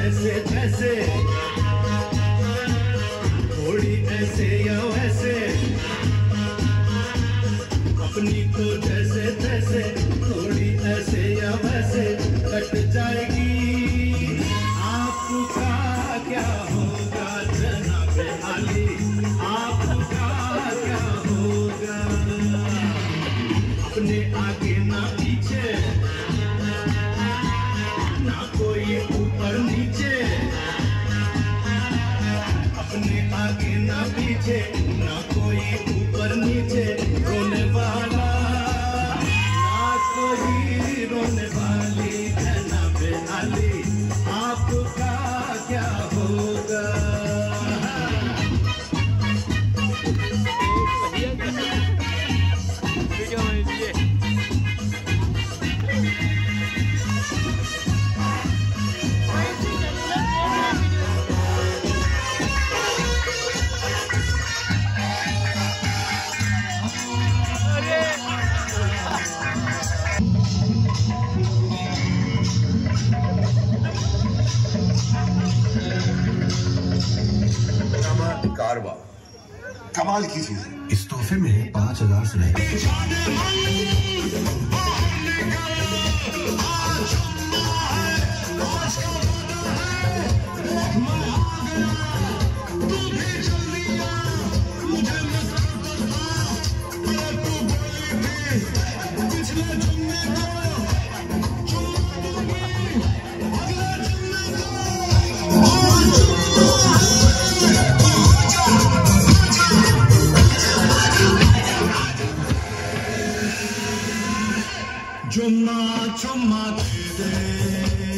जैसे जैसे, थोड़ी ऐसे या वैसे, अपनी तो जैसे तैसे, थोड़ी ऐसे या वैसे कट जाएगी। आपका क्या होगा जनाब अली, आपका क्या होगा? अपने आगे ना पीछे, ना कोई ऊपर नीचे, अपने आगे ना पीछे, ना कोई ऊपर नीचे, रोने वाला ना कोई रोने वाली जनाब अली, आपका क्या होगा? कारवा कमाल की चीज है। इस तोहफे में 5000 से नहीं। चुम्मा चुम्मा दे दे।